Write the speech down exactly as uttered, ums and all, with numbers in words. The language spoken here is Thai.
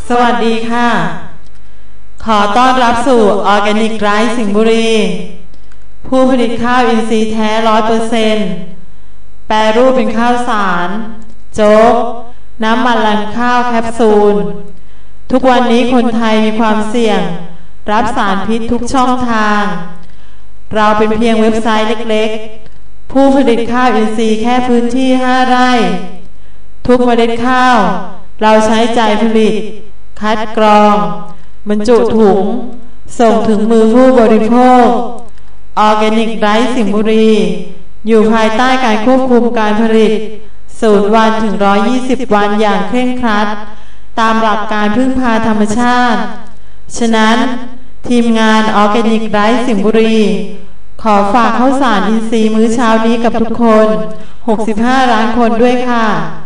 สวัสดีค่ะขอต้อนรับสู่ออร์แกนิกไรซ์สิงห์บุรีผู้ผลิตข้าวอินทรีย์แท้ ร้อยเปอร์เซ็นต์ แปรรูปเป็นข้าวสารโจ๊กน้ำมันรำข้าวแคปซูลทุกวันนี้คนไทยมีความเสี่ยงรับสารพิษทุกช่องทางเราเป็นเพียงเว็บไซต์เล็กๆผู้ผลิตข้าวอินทรีย์แค่พื้นที่ห้าไร่ทุกเมล็ดข้าวเราใช้ใจผลิตคัดกรองบรรจุถุงส่งถึงมือผู้บริโภคออร์แกนิกไรซ์สิงห์บุรีอยู่ภายใต้การควบคุมการผลิตศูนย์วันถึงหนึ่งร้อยยี่สิบวันอย่างเคร่งครัดตามหลักการพึ่งพาธรรมชาติฉะนั้นทีมงานออร์แกนิกไรซ์สิงห์บุรีขอฝากข้าวสารอินทรีย์มื้อเช้านี้กับทุกคนหกสิบห้าล้านคนด้วยค่ะ